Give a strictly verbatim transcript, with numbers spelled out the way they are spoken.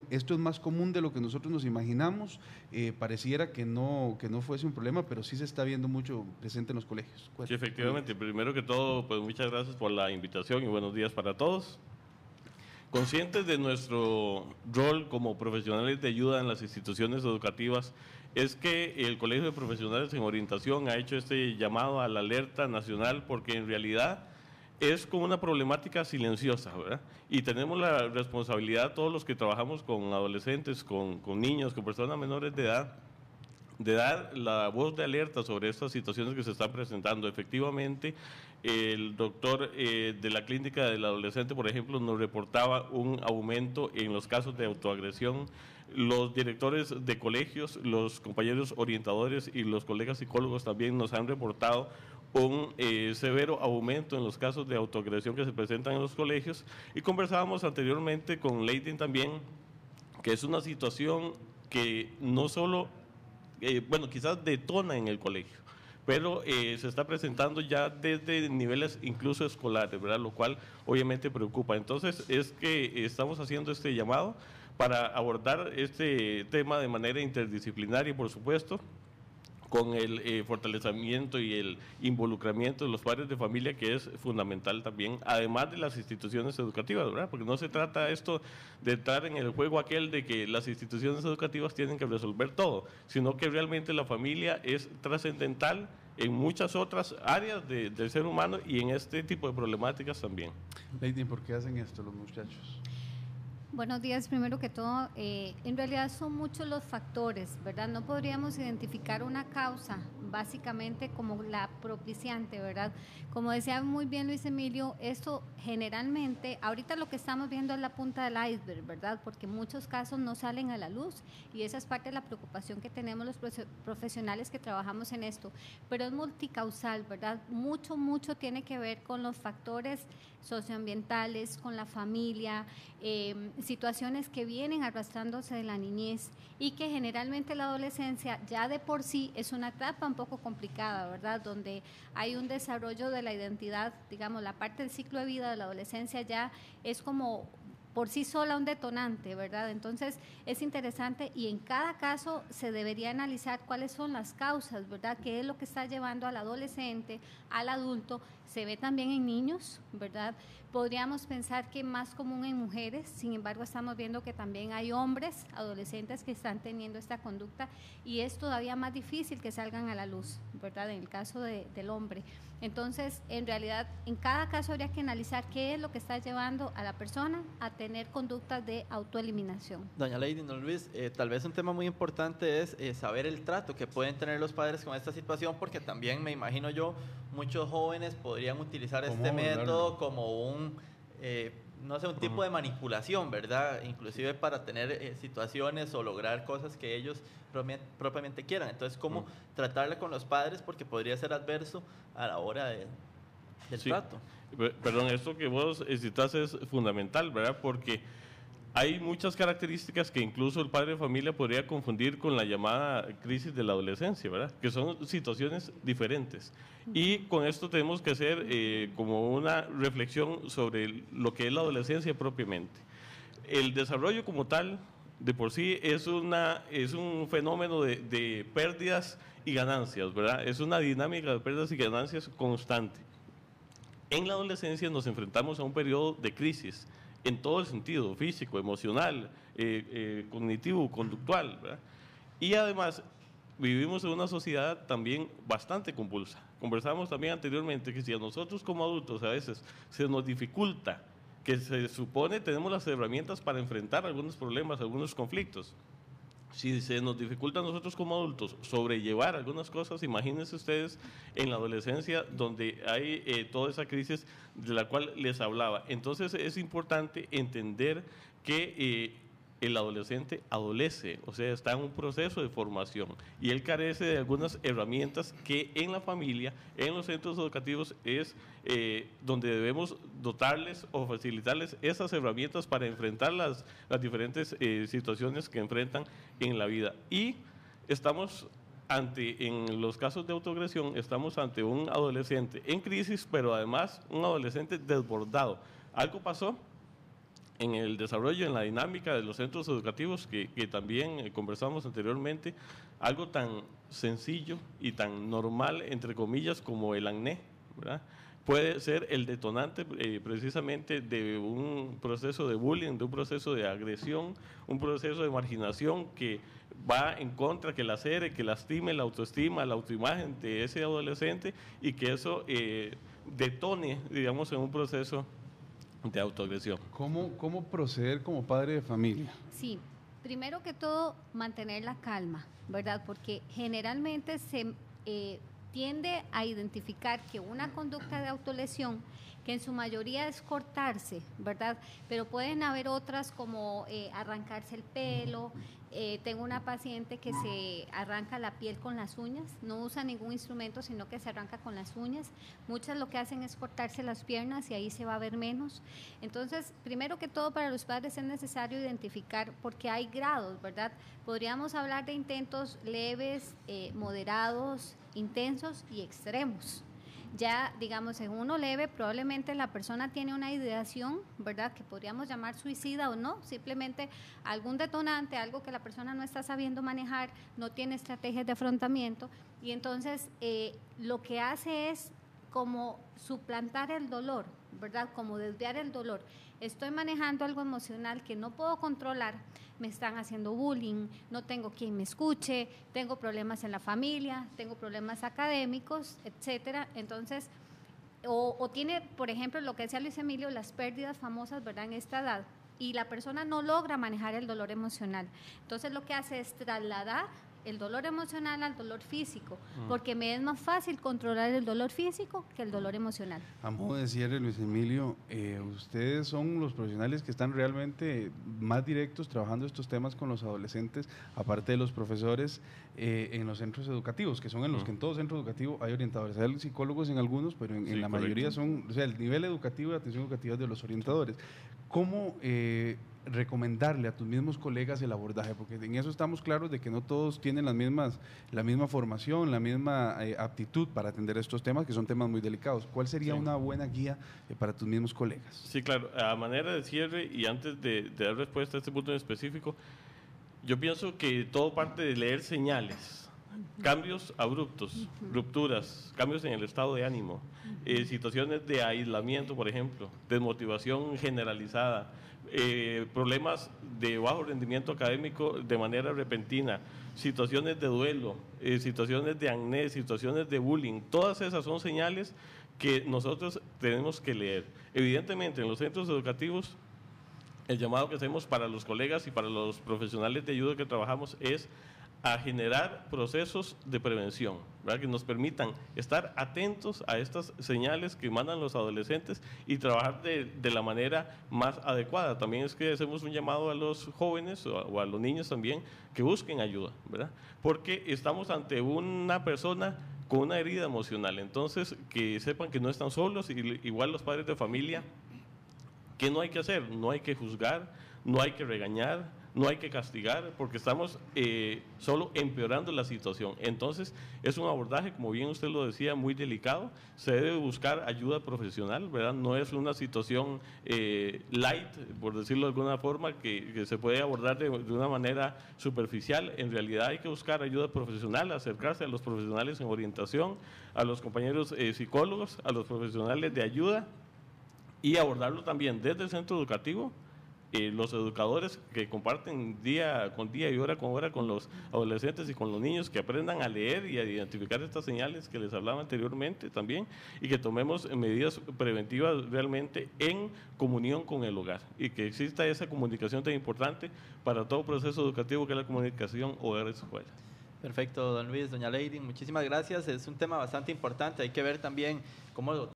esto es más común de lo que nosotros nos imaginamos, eh, pareciera que no, que no fuese un problema, pero sí se está viendo mucho presente en los colegios. Sí, efectivamente. Primero que todo, pues muchas gracias por la invitación y buenos días para todos. Conscientes de nuestro rol como profesionales de ayuda en las instituciones educativas, es que el Colegio de Profesionales en Orientación ha hecho este llamado a la alerta nacional, porque en realidad es como una problemática silenciosa, ¿verdad? Y tenemos la responsabilidad, todos los que trabajamos con adolescentes, con, con niños, con personas menores de edad, de dar la voz de alerta sobre estas situaciones que se están presentando. Efectivamente, el doctor eh, de la clínica del adolescente, por ejemplo, nos reportaba un aumento en los casos de autoagresión. Los directores de colegios, los compañeros orientadores y los colegas psicólogos también nos han reportado un eh, severo aumento en los casos de autoagresión que se presentan en los colegios. Y conversábamos anteriormente con Leiden también, que es una situación que no solo Eh, bueno, quizás detona en el colegio, pero eh, se está presentando ya desde niveles incluso escolares, ¿verdad? Lo cual obviamente preocupa. Entonces es que estamos haciendo este llamado para abordar este tema de manera interdisciplinaria, por supuesto, con el eh, fortalecimiento y el involucramiento de los padres de familia, que es fundamental también, además de las instituciones educativas, ¿verdad? Porque no se trata esto de entrar en el juego aquel de que las instituciones educativas tienen que resolver todo, sino que realmente la familia es trascendental en muchas otras áreas de, del ser humano y en este tipo de problemáticas también. Leiden, ¿por qué hacen esto los muchachos? Buenos días, primero que todo, eh, en realidad son muchos los factores, ¿verdad? No podríamos identificar una causa básicamente como la propiciante, ¿verdad? Como decía muy bien Luis Emilio, esto generalmente, ahorita lo que estamos viendo es la punta del iceberg, ¿verdad? Porque muchos casos no salen a la luz y esa es parte de la preocupación que tenemos los profesionales que trabajamos en esto, pero es multicausal, ¿verdad? Mucho, mucho tiene que ver con los factores socioambientales, con la familia, eh, situaciones que vienen arrastrándose de la niñez y que generalmente la adolescencia ya de por sí es una etapa un poco complicada, ¿verdad? Donde hay un desarrollo de la identidad, digamos, la parte del ciclo de vida de la adolescencia ya es como por sí sola un detonante, ¿verdad? Entonces es interesante y en cada caso se debería analizar cuáles son las causas, ¿verdad? ¿Qué es lo que está llevando al adolescente, al adulto? Se ve también en niños, ¿verdad? Podríamos pensar que más común en mujeres, sin embargo estamos viendo que también hay hombres, adolescentes que están teniendo esta conducta y es todavía más difícil que salgan a la luz, ¿verdad? En el caso de, del hombre. Entonces, en realidad, en cada caso habría que analizar qué es lo que está llevando a la persona a tener conductas de autoeliminación. Doña Leiden, don Luis, eh, tal vez un tema muy importante es eh, saber el trato que pueden tener los padres con esta situación, porque también me imagino yo, muchos jóvenes podrían utilizar este método como un, eh, no sé, un tipo de manipulación, ¿verdad? Inclusive para tener eh, situaciones o lograr cosas que ellos propiamente quieran. Entonces, ¿cómo mm. tratarla con los padres? Porque podría ser adverso a la hora de, del sí. trato. Perdón, esto que vos citas es fundamental, ¿verdad? Porque hay muchas características que incluso el padre de familia podría confundir con la llamada crisis de la adolescencia, ¿verdad? Que son situaciones diferentes. Y con esto tenemos que hacer eh, como una reflexión sobre lo que es la adolescencia propiamente. El desarrollo como tal, de por sí, es, una, es un fenómeno de, de pérdidas y ganancias, ¿verdad? Es una dinámica de pérdidas y ganancias constante. En la adolescencia nos enfrentamos a un periodo de crisis, en todo el sentido, físico, emocional, eh, eh, cognitivo, conductual, ¿verdad? Y además vivimos en una sociedad también bastante convulsa. Conversamos también anteriormente que si a nosotros como adultos a veces se nos dificulta, que se supone tenemos las herramientas para enfrentar algunos problemas, algunos conflictos, si se nos dificulta a nosotros como adultos sobrellevar algunas cosas, imagínense ustedes en la adolescencia donde hay eh, toda esa crisis de la cual les hablaba. Entonces es importante entender que eh, el adolescente adolece, o sea, está en un proceso de formación y él carece de algunas herramientas que en la familia, en los centros educativos es eh, donde debemos dotarles o facilitarles esas herramientas para enfrentar las, las diferentes eh, situaciones que enfrentan en la vida. Y estamos ante, en los casos de autoagresión, estamos ante un adolescente en crisis, pero además un adolescente desbordado. Algo pasó en el desarrollo, en la dinámica de los centros educativos que, que también eh, conversamos anteriormente, algo tan sencillo y tan normal, entre comillas, como el acné, ¿verdad? Puede ser el detonante eh, precisamente de un proceso de bullying, de un proceso de agresión, un proceso de marginación que va en contra, que lacere, que lastime la autoestima, la autoimagen de ese adolescente y que eso eh, detone, digamos, en un proceso de autoagresión. ¿Cómo, ¿Cómo proceder como padre de familia? Sí, primero que todo, mantener la calma, ¿verdad? Porque generalmente se eh, tiende a identificar que una conducta de autolesión, que en su mayoría es cortarse, ¿verdad? Pero pueden haber otras como eh, arrancarse el pelo. Eh, tengo una paciente que se arranca la piel con las uñas, no usa ningún instrumento, sino que se arranca con las uñas. Muchas lo que hacen es cortarse las piernas y ahí se va a ver menos. Entonces, primero que todo, para los padres es necesario identificar, porque hay grados, ¿verdad? Podríamos hablar de intentos leves, eh, moderados, intensos y extremos. Ya, digamos, en uno leve, probablemente la persona tiene una ideación, ¿verdad?, que podríamos llamar suicida o no, simplemente algún detonante, algo que la persona no está sabiendo manejar, no tiene estrategias de afrontamiento, y entonces eh, lo que hace es como suplantar el dolor, ¿verdad?, como desviar el dolor. Estoy manejando algo emocional que no puedo controlar, me están haciendo bullying, no tengo quien me escuche, tengo problemas en la familia, tengo problemas académicos, etcétera. Entonces, o, o tiene, por ejemplo, lo que decía Luis Emilio, las pérdidas famosas, ¿verdad?, en esta edad, y la persona no logra manejar el dolor emocional. Entonces, lo que hace es trasladar el dolor emocional al dolor físico, porque me es más fácil controlar el dolor físico que el dolor emocional. A modo de cierre, Luis Emilio, eh, ustedes son los profesionales que están realmente más directos trabajando estos temas con los adolescentes, aparte de los profesores eh, en los centros educativos, que son en los que en todo centro educativo hay orientadores. Hay psicólogos en algunos, pero en, sí, en la correcto. mayoría son, o sea, el nivel educativo y atención educativa es de los orientadores. ¿Cómo eh, recomendarle a tus mismos colegas el abordaje? Porque en eso estamos claros de que no todos tienen las mismas, la misma formación, la misma eh, aptitud para atender estos temas, que son temas muy delicados. ¿Cuál sería sí. una buena guía eh, para tus mismos colegas? Sí, claro. A manera de cierre y antes de, de dar respuesta a este punto en específico, yo pienso que todo parte de leer señales. Cambios abruptos, rupturas, cambios en el estado de ánimo, eh, situaciones de aislamiento, por ejemplo, desmotivación generalizada, eh, problemas de bajo rendimiento académico de manera repentina, situaciones de duelo, eh, situaciones de acné, situaciones de bullying, todas esas son señales que nosotros tenemos que leer. Evidentemente, en los centros educativos, el llamado que hacemos para los colegas y para los profesionales de ayuda que trabajamos es a generar procesos de prevención, ¿verdad?, que nos permitan estar atentos a estas señales que mandan los adolescentes y trabajar de, de la manera más adecuada. También es que hacemos un llamado a los jóvenes o a, o a los niños también que busquen ayuda, ¿verdad?, porque estamos ante una persona con una herida emocional, entonces que sepan que no están solos, y igual los padres de familia, que no hay que hacer, no hay que juzgar, no hay que regañar, no hay que castigar, porque estamos eh, solo empeorando la situación. Entonces, es un abordaje, como bien usted lo decía, muy delicado. Se debe buscar ayuda profesional, ¿verdad? No es una situación eh, light, por decirlo de alguna forma, que, que se puede abordar de, de una manera superficial. En realidad hay que buscar ayuda profesional, acercarse a los profesionales en orientación, a los compañeros eh, psicólogos, a los profesionales de ayuda, y abordarlo también desde el centro educativo. Eh, los educadores que comparten día con día y hora con hora con los adolescentes y con los niños, que aprendan a leer y a identificar estas señales que les hablaba anteriormente también, y que tomemos medidas preventivas realmente en comunión con el hogar, y que exista esa comunicación tan importante para todo proceso educativo que es la comunicación hogar-escuela. Perfecto, don Luis, doña Lady, muchísimas gracias. Es un tema bastante importante, hay que ver también cómo